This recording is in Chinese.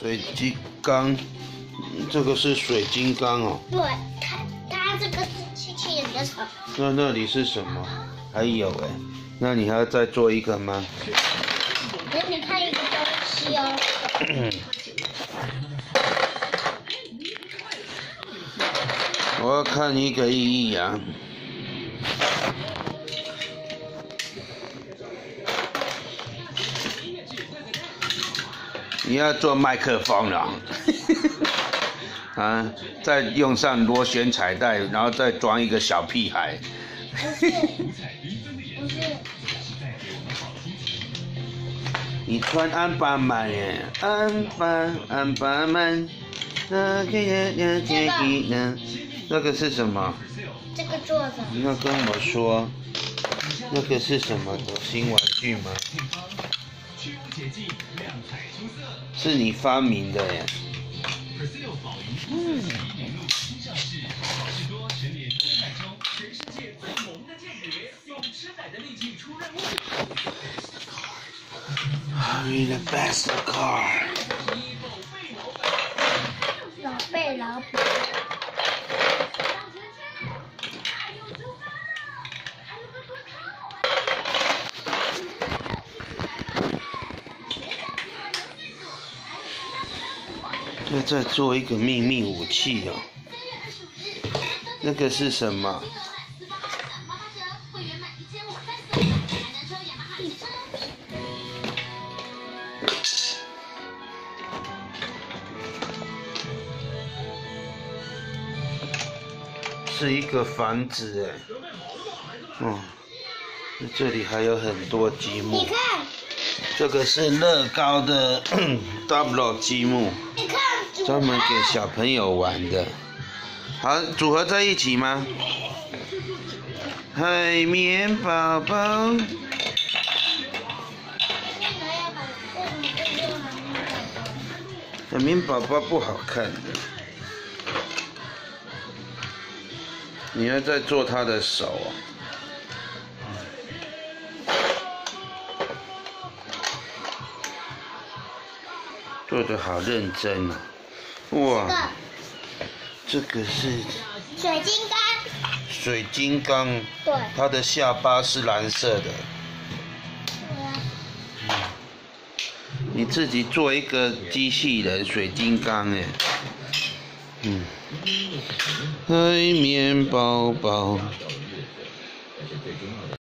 水晶缸，这个是水晶缸哦。 对，它这个是机器人的手。 那里是什么？还有哎，那你还要再做一个吗？ 给你看一个东西哦。 我要看一个意义啊。你要做麦克风了，啊，再用上螺旋彩带，然后再装一个小屁孩。 不是。 你穿安巴曼耶，安巴曼，那个是什么？ 这个做的。 你要跟我说，那个是什么的新玩具吗？是你发明的耶。Hurry the best car。 老虎。 再做一个秘密武器哦。那个是什么？是一个房子哎。这里还有很多积木。 你看。 这个是乐高的double 积木， 你看， 专门给小朋友玩的。好，组合在一起吗？海绵宝宝。海绵宝宝不好看的，你要再做他的手哦。做得好认真哦，哇！这个是水晶缸。 水晶缸。 对。 它的下巴是蓝色的。你自己做一个机器人水晶缸哎。海绵宝宝。